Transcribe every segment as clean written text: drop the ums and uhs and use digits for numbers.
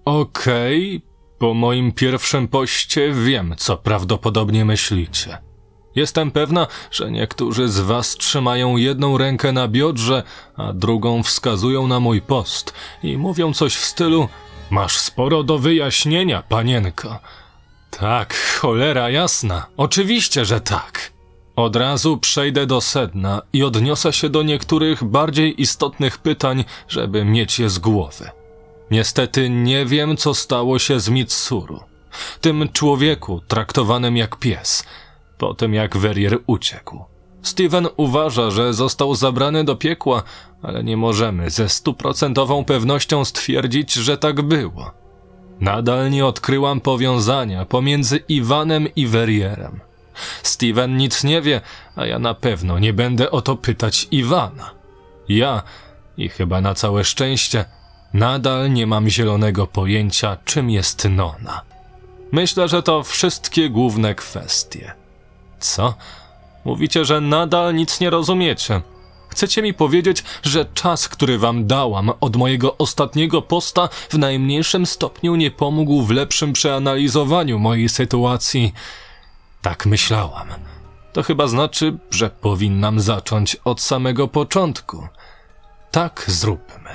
Okej, po moim pierwszym poście wiem, co prawdopodobnie myślicie. Jestem pewna, że niektórzy z was trzymają jedną rękę na biodrze, a drugą wskazują na mój post i mówią coś w stylu: masz sporo do wyjaśnienia, panienko. Tak, cholera jasna, oczywiście, że tak. Od razu przejdę do sedna i odniosę się do niektórych bardziej istotnych pytań, żeby mieć je z głowy. Niestety nie wiem, co stało się z Mitsuru, tym człowieku traktowanym jak pies, po tym jak Verrier uciekł. Steven uważa, że został zabrany do piekła, ale nie możemy ze 100% pewnością stwierdzić, że tak było. Nadal nie odkryłam powiązania pomiędzy Iwanem i Verrierem. Steven nic nie wie, a ja na pewno nie będę o to pytać Iwana. Ja, i chyba na całe szczęście, nadal nie mam zielonego pojęcia, czym jest Nona. Myślę, że to wszystkie główne kwestie. Co? Mówicie, że nadal nic nie rozumiecie. Chcecie mi powiedzieć, że czas, który wam dałam od mojego ostatniego posta, w najmniejszym stopniu nie pomógł w lepszym przeanalizowaniu mojej sytuacji? Tak myślałam. To chyba znaczy, że powinnam zacząć od samego początku. Tak zróbmy.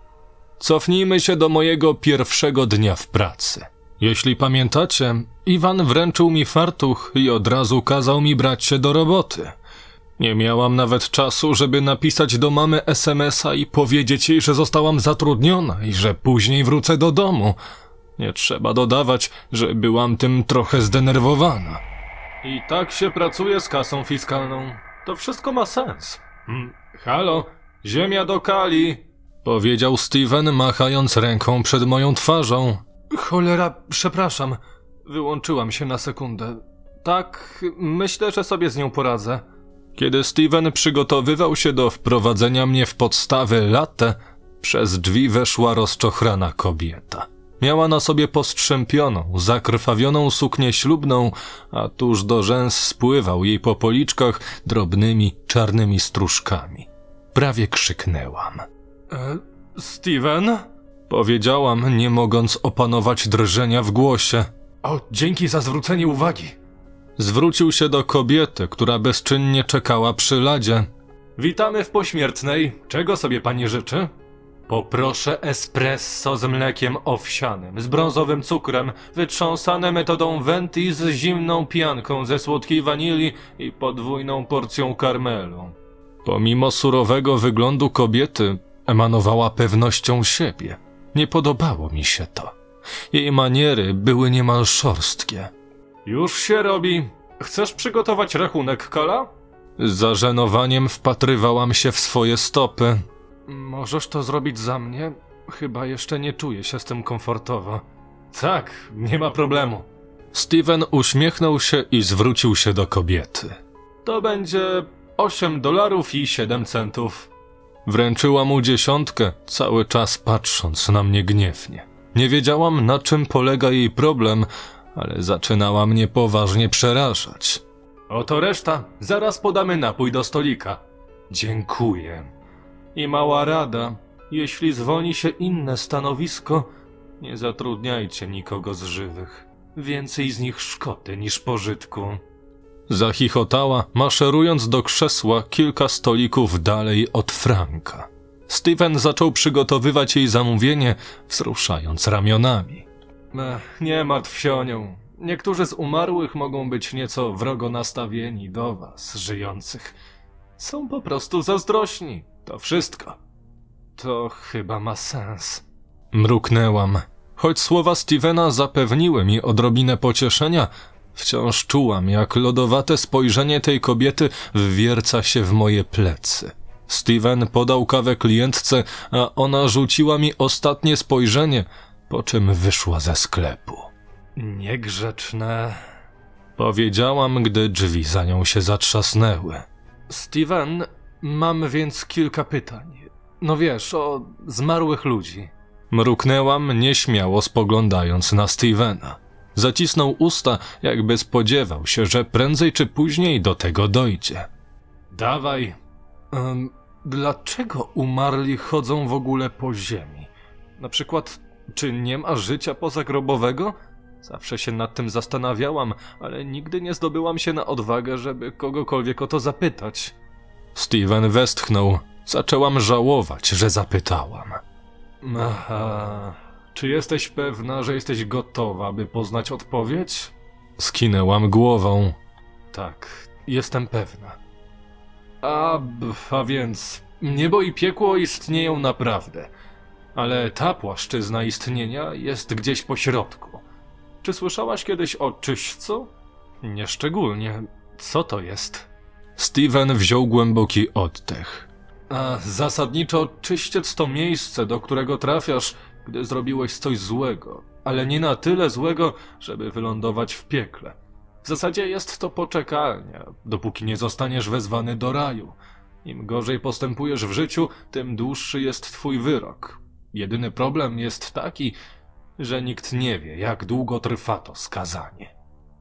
Cofnijmy się do mojego pierwszego dnia w pracy. Jeśli pamiętacie, Iwan wręczył mi fartuch i od razu kazał mi brać się do roboty. Nie miałam nawet czasu, żeby napisać do mamy SMS-a i powiedzieć jej, że zostałam zatrudniona i że później wrócę do domu. Nie trzeba dodawać, że byłam tym trochę zdenerwowana. I tak się pracuje z kasą fiskalną. To wszystko ma sens. Halo, ziemia do kali, powiedział Steven, machając ręką przed moją twarzą. Cholera, przepraszam. Wyłączyłam się na sekundę. Tak, myślę, że sobie z nią poradzę. Kiedy Steven przygotowywał się do wprowadzenia mnie w podstawy latte, przez drzwi weszła rozczochrana kobieta. Miała na sobie postrzępioną, zakrwawioną suknię ślubną, a tuż do rzęs spływał jej po policzkach drobnymi, czarnymi stróżkami. Prawie krzyknęłam. Steven? Powiedziałam, nie mogąc opanować drżenia w głosie. O, dzięki za zwrócenie uwagi. Zwrócił się do kobiety, która bezczynnie czekała przy ladzie. Witamy w pośmiertnej. Czego sobie pani życzy? Poproszę espresso z mlekiem owsianym, z brązowym cukrem, wytrząsane metodą Venti z zimną pianką ze słodkiej wanilii i podwójną porcją karmelu. Pomimo surowego wyglądu kobiety, emanowała pewnością siebie. Nie podobało mi się to. Jej maniery były niemal szorstkie. Już się robi. Chcesz przygotować rachunek, Kala? Z zażenowaniem wpatrywałam się w swoje stopy. Możesz to zrobić za mnie? Chyba jeszcze nie czuję się z tym komfortowo. Tak, nie ma problemu. Steven uśmiechnął się i zwrócił się do kobiety. To będzie $8.07. Wręczyła mu 10, cały czas patrząc na mnie gniewnie. Nie wiedziałam, na czym polega jej problem, ale zaczynała mnie poważnie przerażać. Oto reszta, zaraz podamy napój do stolika. Dziękuję. I mała rada, jeśli zwolni się inne stanowisko, nie zatrudniajcie nikogo z żywych. Więcej z nich szkody niż pożytku. Zachichotała, maszerując do krzesła kilka stolików dalej od Franka. Steven zaczął przygotowywać jej zamówienie, wzruszając ramionami. Nie martw się o nią. Niektórzy z umarłych mogą być nieco wrogo nastawieni do was, żyjących. Są po prostu zazdrośni. To wszystko. To chyba ma sens. Mruknęłam. Choć słowa Stevena zapewniły mi odrobinę pocieszenia, wciąż czułam, jak lodowate spojrzenie tej kobiety wwierca się w moje plecy. Steven podał kawę klientce, a ona rzuciła mi ostatnie spojrzenie, po czym wyszła ze sklepu. Niegrzeczne, powiedziałam, gdy drzwi za nią się zatrzasnęły. Steven, mam więc kilka pytań. No wiesz, o zmarłych ludzi. Mruknęłam, nieśmiało spoglądając na Stevena. Zacisnął usta, jakby spodziewał się, że prędzej czy później do tego dojdzie. Dawaj. Dlaczego umarli chodzą w ogóle po ziemi? Na przykład, Czy nie ma życia pozagrobowego? Zawsze się nad tym zastanawiałam, ale nigdy nie zdobyłam się na odwagę, żeby kogokolwiek o to zapytać. Steven westchnął. Zaczęłam żałować, że zapytałam. Aha, czy jesteś pewna, że jesteś gotowa, by poznać odpowiedź? Skinęłam głową. Tak, jestem pewna. A więc niebo i piekło istnieją naprawdę, ale ta płaszczyzna istnienia jest gdzieś po środku. Czy słyszałaś kiedyś o czyśćcu? Nieszczególnie. Co to jest? Steven wziął głęboki oddech. Zasadniczo czyściec to miejsce, do którego trafiasz, gdy zrobiłeś coś złego, ale nie na tyle złego, żeby wylądować w piekle. W zasadzie jest to poczekalnia, dopóki nie zostaniesz wezwany do raju. Im gorzej postępujesz w życiu, tym dłuższy jest twój wyrok. Jedyny problem jest taki, że nikt nie wie, jak długo trwa to skazanie.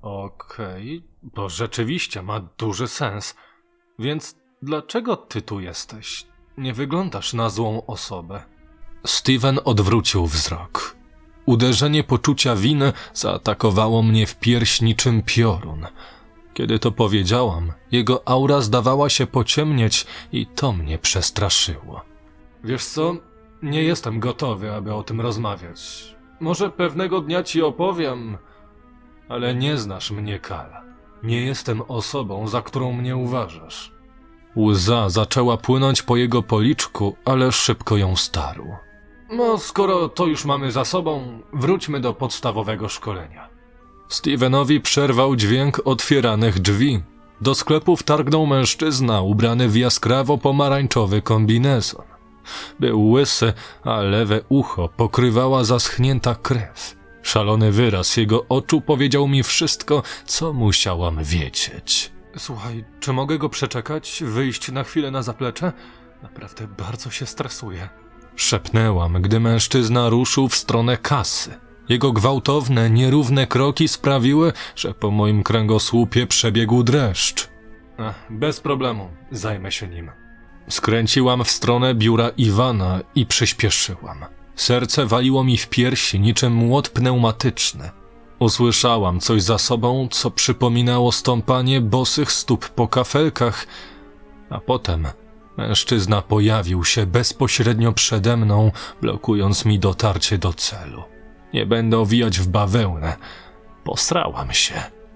Okej, to rzeczywiście ma duży sens. Więc dlaczego ty tu jesteś? Nie wyglądasz na złą osobę. Steven odwrócił wzrok. Uderzenie poczucia winy zaatakowało mnie w pierś niczym piorun. Kiedy to powiedziałam, jego aura zdawała się pociemnieć i to mnie przestraszyło. Wiesz co? Nie jestem gotowy, aby o tym rozmawiać. Może pewnego dnia ci opowiem, ale nie znasz mnie, Kal. Nie jestem osobą, za którą mnie uważasz. Łza zaczęła płynąć po jego policzku, ale szybko ją starł. No, skoro to już mamy za sobą, wróćmy do podstawowego szkolenia. Stevenowi przerwał dźwięk otwieranych drzwi. Do sklepu wtargnął mężczyzna ubrany w jaskrawo-pomarańczowy kombinezon. Był łysy, a lewe ucho pokrywała zaschnięta krew. Szalony wyraz jego oczu powiedział mi wszystko, co musiałam wiedzieć. Słuchaj, czy mogę go przeczekać, wyjść na chwilę na zaplecze? Naprawdę bardzo się stresuję. Szepnęłam, gdy mężczyzna ruszył w stronę kasy. Jego gwałtowne, nierówne kroki sprawiły, że po moim kręgosłupie przebiegł dreszcz. Bez problemu, zajmę się nim. Skręciłam w stronę biura Iwana i przyspieszyłam. Serce waliło mi w piersi niczym młot pneumatyczny. Usłyszałam coś za sobą, co przypominało stąpanie bosych stóp po kafelkach, a potem mężczyzna pojawił się bezpośrednio przede mną, blokując mi dotarcie do celu. Nie będę owijać w bawełnę. Posrałam się.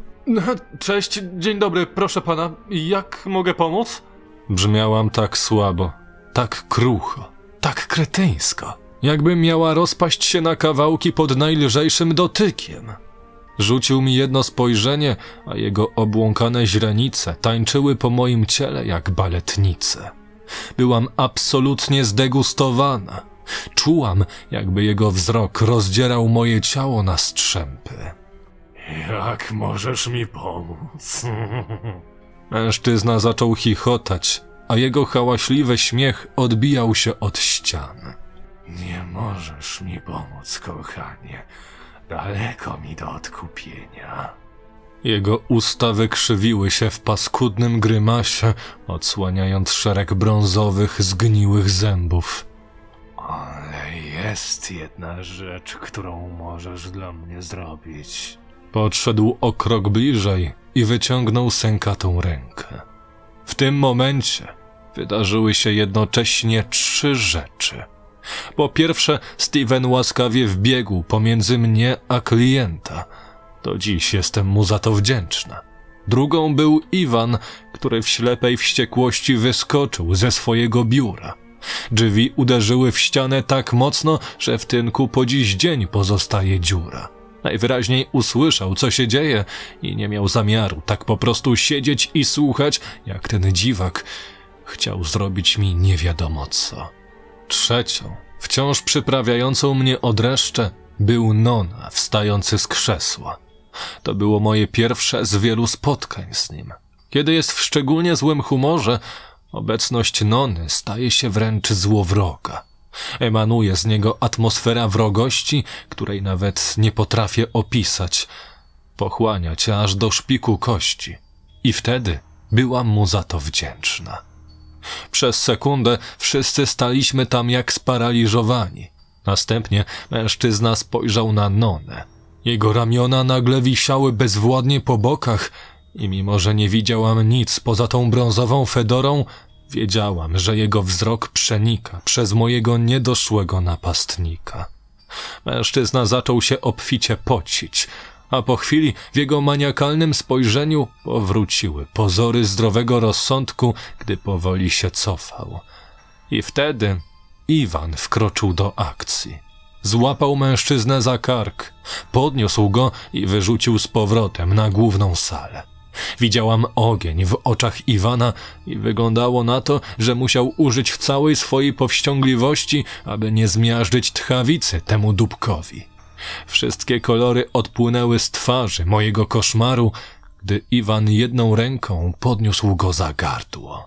Cześć, dzień dobry, proszę pana. Jak mogę pomóc? Brzmiałam tak słabo, tak krucho, tak kretyńsko, jakby miała rozpaść się na kawałki pod najlżejszym dotykiem. Rzucił mi jedno spojrzenie, a jego obłąkane źrenice tańczyły po moim ciele jak baletnice. Byłam absolutnie zdegustowana. Czułam, jakby jego wzrok rozdzierał moje ciało na strzępy. Jak możesz mi pomóc? Mężczyzna zaczął chichotać, a jego hałaśliwy śmiech odbijał się od ścian. Nie możesz mi pomóc, kochanie. Daleko mi do odkupienia. Jego usta wykrzywiły się w paskudnym grymasie, odsłaniając szereg brązowych, zgniłych zębów. Ale jest jedna rzecz, którą możesz dla mnie zrobić. Podszedł o krok bliżej i wyciągnął sękatą rękę. W tym momencie wydarzyły się jednocześnie 3 rzeczy. Po pierwsze, Steven łaskawie wbiegł pomiędzy mnie a klienta. Do dziś jestem mu za to wdzięczna. Drugą był Iwan, który w ślepej wściekłości wyskoczył ze swojego biura. Drzwi uderzyły w ścianę tak mocno, że w tynku po dziś dzień pozostaje dziura. Najwyraźniej usłyszał, co się dzieje i nie miał zamiaru tak po prostu siedzieć i słuchać, jak ten dziwak chciał zrobić mi nie wiadomo co. Trzecią, wciąż przyprawiającą mnie o dreszcze, był Nona wstający z krzesła. To było moje pierwsze z wielu spotkań z nim. Kiedy jest w szczególnie złym humorze, obecność Nony staje się wręcz złowroga. Emanuje z niego atmosfera wrogości, której nawet nie potrafię opisać. Pochłania cię aż do szpiku kości. I wtedy byłam mu za to wdzięczna. Przez sekundę wszyscy staliśmy tam jak sparaliżowani. Następnie mężczyzna spojrzał na Nonę. Jego ramiona nagle wisiały bezwładnie po bokach i mimo, że nie widziałam nic poza tą brązową fedorą, wiedziałam, że jego wzrok przenika przez mojego niedoszłego napastnika. Mężczyzna zaczął się obficie pocić, a po chwili w jego maniakalnym spojrzeniu powróciły pozory zdrowego rozsądku, gdy powoli się cofał. I wtedy Iwan wkroczył do akcji. Złapał mężczyznę za kark, podniósł go i wyrzucił z powrotem na główną salę. Widziałam ogień w oczach Iwana i wyglądało na to, że musiał użyć całej swojej powściągliwości, aby nie zmiażdżyć tchawicy temu dupkowi. Wszystkie kolory odpłynęły z twarzy mojego koszmaru, gdy Iwan jedną ręką podniósł go za gardło.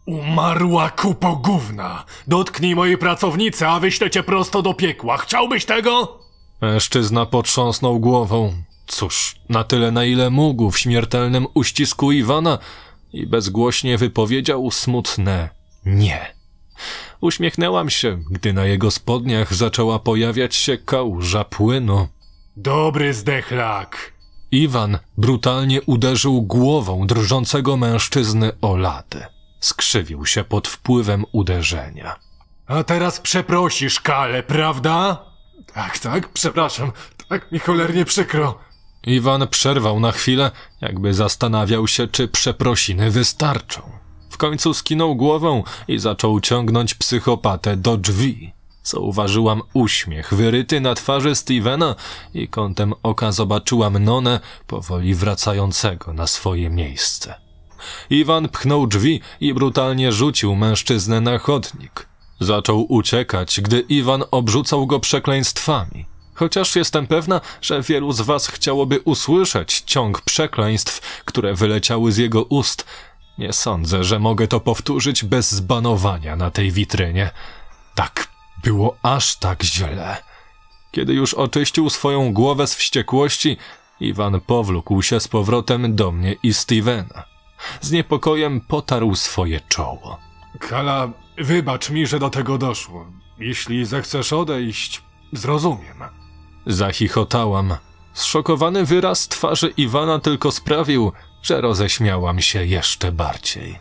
Umarła kupo gówna! Dotknij mojej pracownicy, a wyślę cię prosto do piekła. Chciałbyś tego? Mężczyzna potrząsnął głową. Cóż, na tyle na ile mógł w śmiertelnym uścisku Iwana i bezgłośnie wypowiedział smutne nie. Uśmiechnęłam się, gdy na jego spodniach zaczęła pojawiać się kałuża płynu. Dobry zdechlak! Iwan brutalnie uderzył głową drżącego mężczyzny o ladę. Skrzywił się pod wpływem uderzenia. A teraz przeprosisz, Kale, prawda? Tak, przepraszam. Tak mi cholernie przykro. Iwan przerwał na chwilę, jakby zastanawiał się, czy przeprosiny wystarczą. W końcu skinął głową i zaczął ciągnąć psychopatę do drzwi. Zauważyłam uśmiech wyryty na twarzy Stevena i kątem oka zobaczyłam Nonę powoli wracającego na swoje miejsce. Iwan pchnął drzwi i brutalnie rzucił mężczyznę na chodnik. Zaczął uciekać, gdy Iwan obrzucał go przekleństwami. Chociaż jestem pewna, że wielu z was chciałoby usłyszeć ciąg przekleństw, które wyleciały z jego ust, nie sądzę, że mogę to powtórzyć bez zbanowania na tej witrynie. Tak, było aż tak źle. Kiedy już oczyścił swoją głowę z wściekłości, Iwan powlókł się z powrotem do mnie i Stevena. Z niepokojem potarł swoje czoło. Kala, wybacz mi, że do tego doszło. Jeśli zechcesz odejść, zrozumiem. Zachichotałam. Zszokowany wyraz twarzy Iwana tylko sprawił, że roześmiałam się jeszcze bardziej.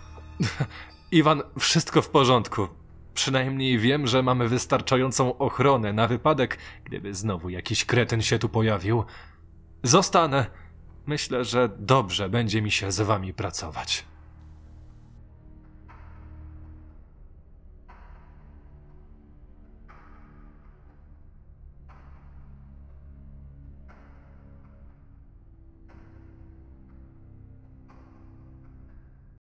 Iwan, wszystko w porządku. Przynajmniej wiem, że mamy wystarczającą ochronę na wypadek, gdyby znowu jakiś kretyn się tu pojawił. Zostanę. Myślę, że dobrze będzie mi się z wami pracować.